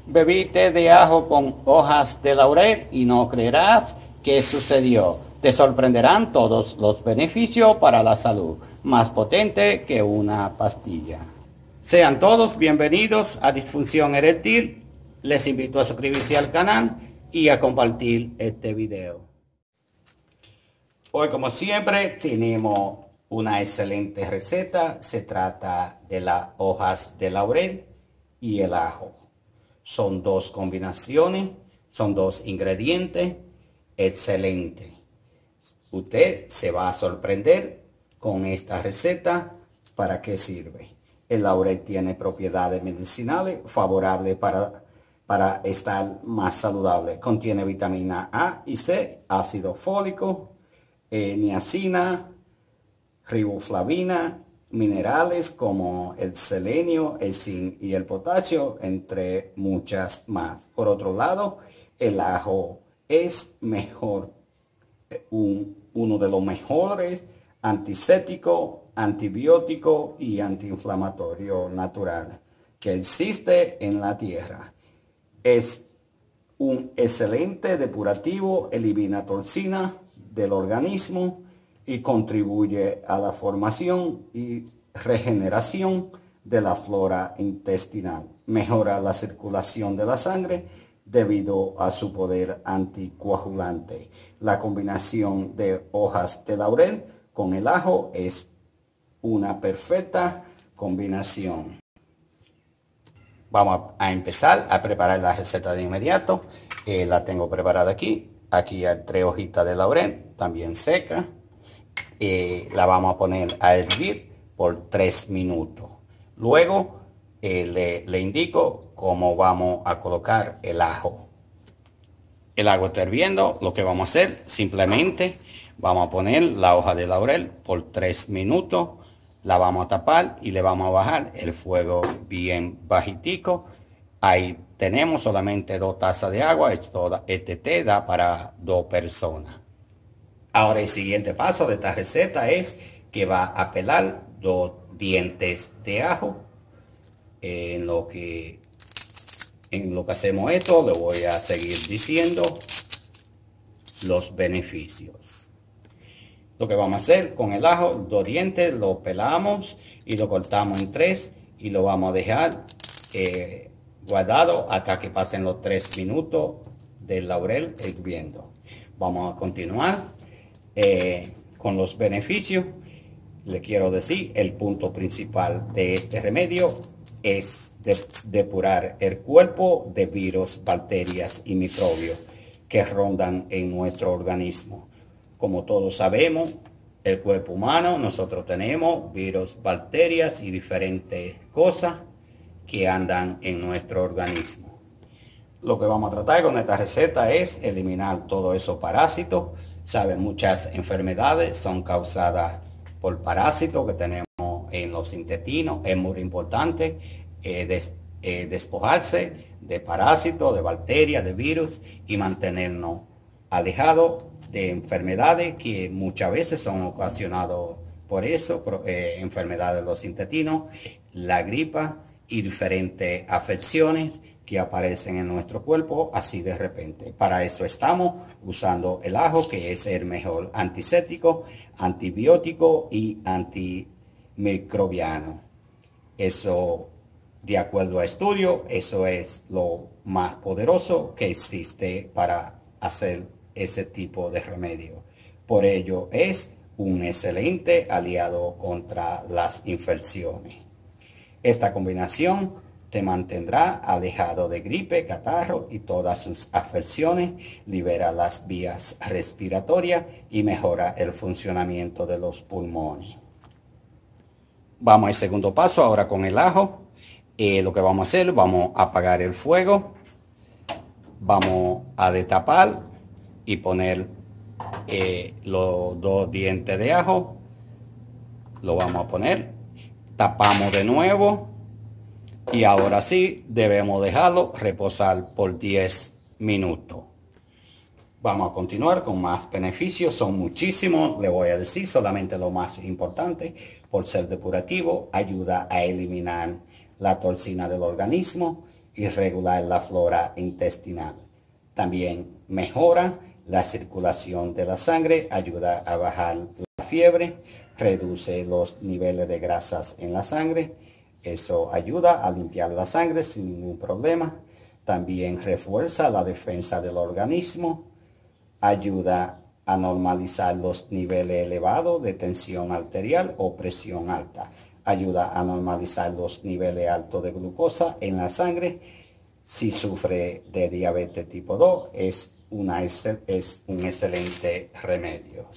Bebí té de ajo con hojas de laurel y no creerás qué sucedió. Te sorprenderán todos los beneficios para la salud, más potente que una pastilla. Sean todos bienvenidos a Disfunción Eréctil. Les invito a suscribirse al canal y a compartir este video. Hoy, como siempre, tenemos una excelente receta. Se trata de las hojas de laurel y el ajo. Son dos combinaciones, son dos ingredientes excelentes. Usted se va a sorprender con esta receta. ¿Para qué sirve? El laurel tiene propiedades medicinales favorables para estar más saludable. Contiene vitamina A y C, ácido fólico, niacina, riboflavina, minerales como el selenio, el zinc y el potasio, entre muchas más. Por otro lado, el ajo es uno de los mejores antiséptico, antibiótico y antiinflamatorio natural que existe en la tierra. Es un excelente depurativo, elimina toxina del organismo y contribuye a la formación y regeneración de la flora intestinal. Mejora la circulación de la sangre debido a su poder anticoagulante. La combinación de hojas de laurel con el ajo es una perfecta combinación. Vamos a empezar a preparar la receta de inmediato. La tengo preparada aquí. Aquí hay 3 hojitas de laurel, también seca. La vamos a poner a hervir por 3 minutos. Luego le indico cómo vamos a colocar el ajo. El agua está hirviendo. Lo que vamos a hacer, simplemente vamos a poner la hoja de laurel por 3 minutos. La vamos a tapar y le vamos a bajar el fuego bien bajitico. Ahí tenemos solamente 2 tazas de agua. Este té da para 2 personas. Ahora el siguiente paso de esta receta es que va a pelar 2 dientes de ajo. En lo que hacemos esto, le voy a seguir diciendo los beneficios. Lo que vamos a hacer con el ajo, 2 dientes, lo pelamos y lo cortamos en 3 y lo vamos a dejar guardado hasta que pasen los 3 minutos del laurel hirviendo. Vamos a continuar con los beneficios. Le quiero decir, el punto principal de este remedio es depurar el cuerpo de virus, bacterias y microbios que rondan en nuestro organismo. Como todos sabemos, el cuerpo humano, nosotros tenemos virus, bacterias y diferentes cosas que andan en nuestro organismo. Lo que vamos a tratar con esta receta es eliminar todos esos parásitos. Saben, muchas enfermedades son causadas por parásitos que tenemos en los intestinos. Es muy importante despojarse de parásitos, de bacterias, de virus y mantenernos alejados de enfermedades que muchas veces son ocasionadas por eso, enfermedades de los intestinos, la gripa y diferentes afecciones que aparecen en nuestro cuerpo así de repente. Para eso estamos usando el ajo, que es el mejor antiséptico, antibiótico y antimicrobiano. Eso, de acuerdo a estudios, eso es lo más poderoso que existe para hacer ese tipo de remedio. Por ello es un excelente aliado contra las infecciones. Esta combinación te mantendrá alejado de gripe, catarro y todas sus afecciones, libera las vías respiratorias y mejora el funcionamiento de los pulmones. Vamos al segundo paso ahora con el ajo. Lo que vamos a hacer, vamos a apagar el fuego, vamos a destapar y poner los 2 dientes de ajo. Lo vamos a poner, tapamos de nuevo. Y ahora sí, debemos dejarlo reposar por 10 minutos. Vamos a continuar con más beneficios. Son muchísimos, le voy a decir solamente lo más importante. Por ser depurativo, ayuda a eliminar la toxina del organismo. y regular la flora intestinal. También mejora la circulación de la sangre, ayuda a bajar la fiebre, reduce los niveles de grasas en la sangre. Eso ayuda a limpiar la sangre sin ningún problema. También refuerza la defensa del organismo, ayuda a normalizar los niveles elevados de tensión arterial o presión alta, ayuda a normalizar los niveles altos de glucosa en la sangre. Si sufre de diabetes tipo 2, es un excelente remedio.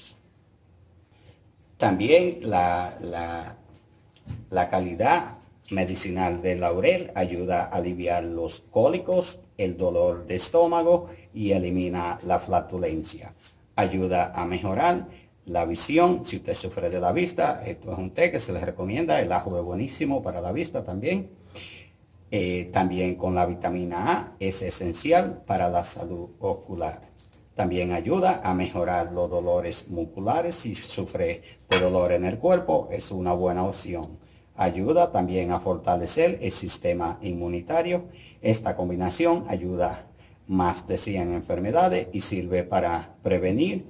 También la calidad medicinal del laurel ayuda a aliviar los cólicos, el dolor de estómago y elimina la flatulencia. Ayuda a mejorar la visión. Si usted sufre de la vista, esto es un té que se les recomienda. El ajo es buenísimo para la vista también. También con la vitamina A es esencial para la salud ocular. También ayuda a mejorar los dolores musculares. Si sufre de dolor en el cuerpo, es una buena opción. Ayuda también a fortalecer el sistema inmunitario. Esta combinación ayuda más de 100 enfermedades y sirve para prevenir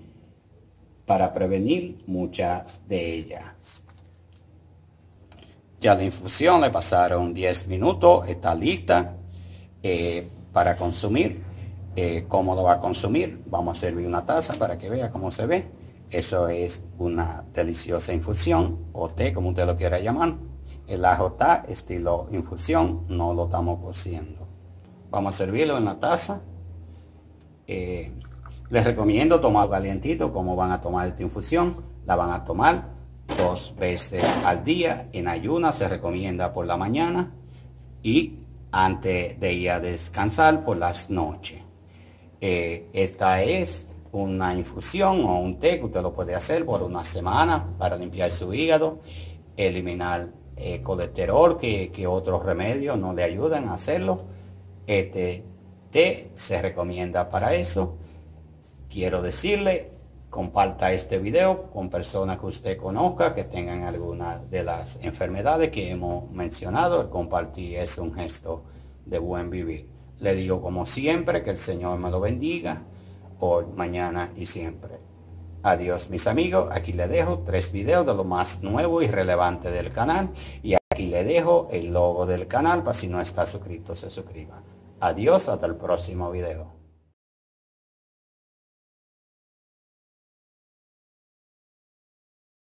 muchas de ellas. Ya la infusión le pasaron 10 minutos, está lista para consumir. ¿Cómo lo va a consumir? Vamos a servir una taza para que vea cómo se ve. Eso es una deliciosa infusión o té, como usted lo quiera llamar. El ajo está estilo infusión, no lo estamos cociendo. Vamos a servirlo en la taza. Les recomiendo tomar calientito. Como van a tomar esta infusión, la van a tomar 2 veces al día. En ayunas se recomienda por la mañana y antes de ir a descansar por las noches. Esta es una infusión o un té que usted lo puede hacer por una semana para limpiar su hígado, eliminar colesterol que otros remedios no le ayudan a hacerlo. Este té se recomienda para eso. Quiero decirle, comparta este video con personas que usted conozca que tengan alguna de las enfermedades que hemos mencionado. El compartir es un gesto de buen vivir. Le digo como siempre que el Señor me lo bendiga hoy, mañana y siempre. Adiós mis amigos, aquí le dejo 3 videos de lo más nuevo y relevante del canal y aquí le dejo el logo del canal para si no está suscrito se suscriba. Adiós, hasta el próximo video.